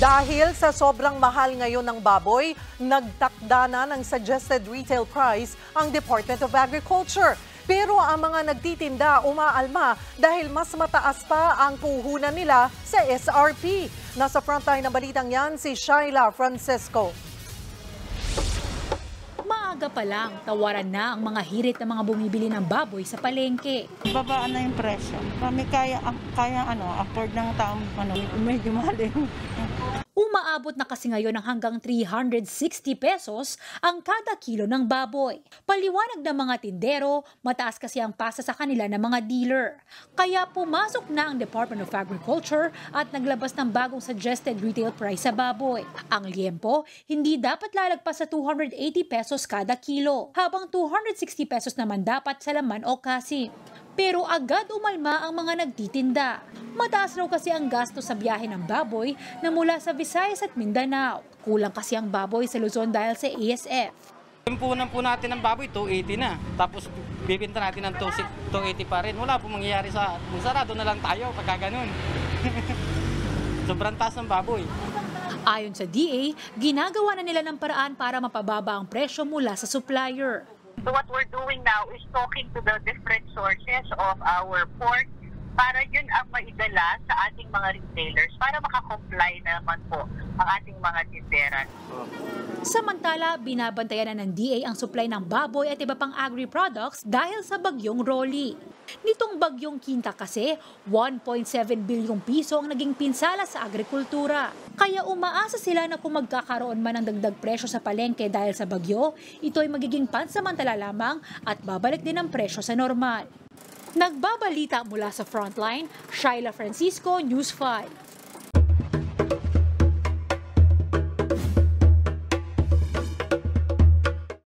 Dahil sa sobrang mahal ngayon ng baboy, nagtakda na ng suggested retail price ang Department of Agriculture. Pero ang mga nagtitinda umaalma dahil mas mataas pa ang puhunan nila sa SRP. Nasa frontline ng balitang yan si Shaila Francisco. Maaga pa lang, tawaran na ang mga hirit ng mga bumibili ng baboy sa palengke. Babaan na yung presyo. Kami kaya afford ng taong medyo mahal eh. Umaabot na kasi ngayon ng hanggang 360 pesos ang kada kilo ng baboy. Paliwanag ng mga tindero, mataas kasi ang pasa sa kanila ng mga dealer. Kaya pumasok na ang Department of Agriculture at naglabas ng bagong suggested retail price sa baboy. Ang liempo, hindi dapat lalagpas sa 280 pesos kada kilo, habang 260 pesos naman dapat sa laman o kasim. Pero agad umalma ang mga nagtitinda. Mataas raw kasi ang gasto sa biyahe ng baboy na mula sa Visayas at Mindanao. Kulang kasi ang baboy sa Luzon dahil sa ASF. Impunan po natin ng baboy, 280 na. Tapos bibinta natin ng 280 pa rin. Wala po mangyayari sa sarado na lang tayo pagka ganun. Sobrang taas ng baboy. Ayon sa DA, ginagawa na nila ng paraan para mapababa ang presyo mula sa supplier. So what we're doing now is talking to the different sources of our pork para yun ang maidala sa ating mga retailers para makakomply naman po ang ating mga tinderan. Samantala, binabantayan na ng DA ang supply ng baboy at iba pang agri-products dahil sa bagyong Rolly. Nitong bagyong Quinta kasi, 1.7 bilyong piso ang naging pinsala sa agrikultura. Kaya umaasa sila na kung magkakaroon man ng dagdag presyo sa palengke dahil sa bagyo, ito ay magiging pansamantala lamang at babalik din ang presyo sa normal. Nagbabalita mula sa Frontline, Shaila Francisco, News 5.